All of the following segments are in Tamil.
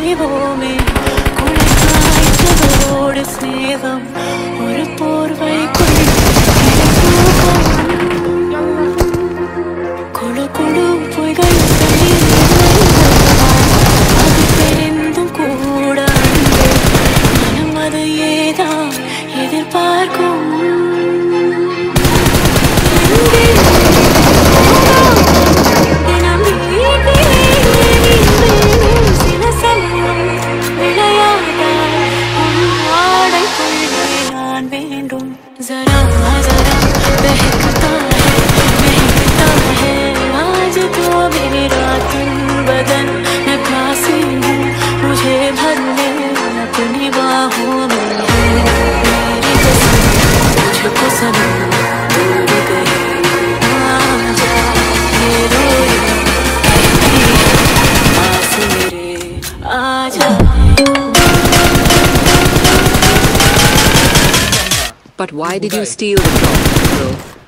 நினைவோமே குளிர்காய்ச்சலோடு ஸ்நேகம் ஒரு போர்வைக்குள் கொடு கொடு பொய்கள் அது தெரிந்தும் கூட மனம் அது ஏதான் எதிர்பார்க்கும் जरा जरा बहकता है आज तो मेरा तन बदन नकासी हूँ मुझे भर ले अपनी बाहों में मेरी कसम मुझको सनम दूर गई आजा ये रोए आस मेरे आजा But why did you steal the phone, bro?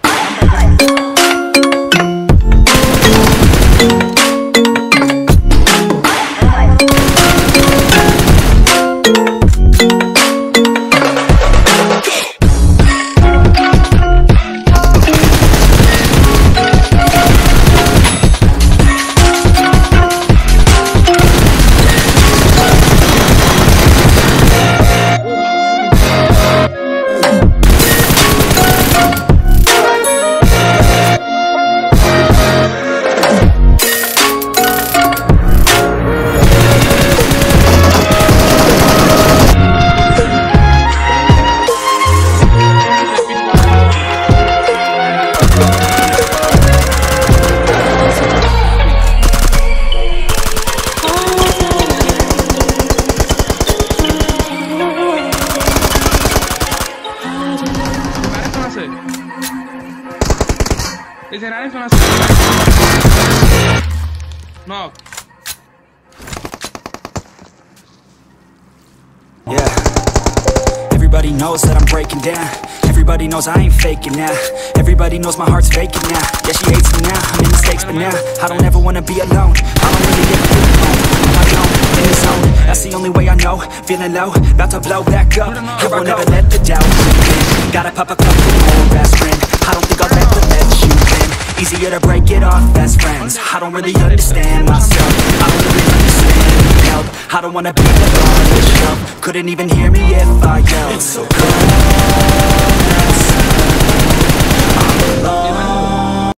No. Yeah. Everybody knows that I'm breaking down. Everybody knows I ain't faking now. Everybody knows my heart's faking now. Yeah, she hates me now, I made mistakes, but now I don't ever wanna be alone. I don't really ever feel alone. I'm alone, in the zone, that's the only way I know. Feeling low, about to blow back up. I won't ever let the doubt creep in. Gotta pop a couple more aspirin. I don't think I'll ever let you in. Easier to break it off best friends. I don't really understand myself. I don't really understand help. I don't wanna be the one to shove. Couldn't even hear me if I yelled. It's so